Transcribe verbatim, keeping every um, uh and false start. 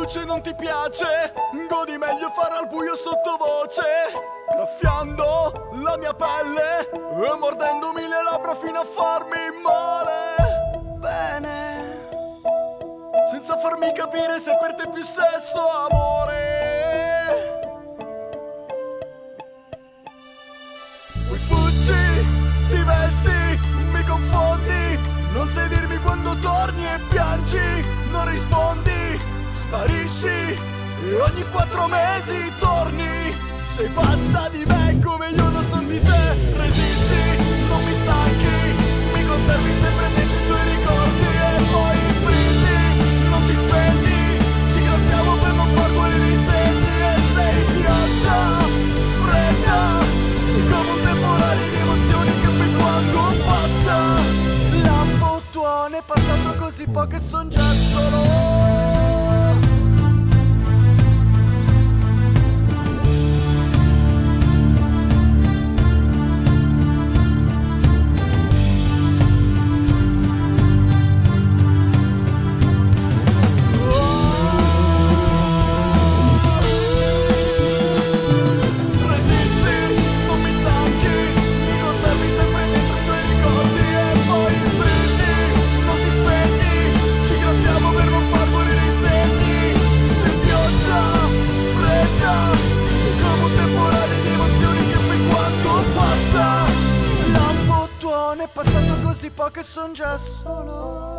luce non ti piace, godi meglio fare al buio sottovoce, graffiando la mia pelle e mordendomi le labbra fino a farmi male. Bene, senza farmi capire se per te più sesso o amore. Poi fuggi, ti vesti, mi confondi, non sai dirmi quando torni e piangi, non rispondi, sparisci e ogni quattro mesi torni. Sei pazza di me come io lo son di te. Resisti, non mi stanchi, mi conservi sempre dentro i tuoi ricordi e poi brindi, non ti spegni, ci graffiamo per non far guarire i senti. E sei pioggia fredda, sei come un temporale di emozioni che poi quando passa lampo tuono, è passato così poco e son già solo. È passato così poco e son già solo.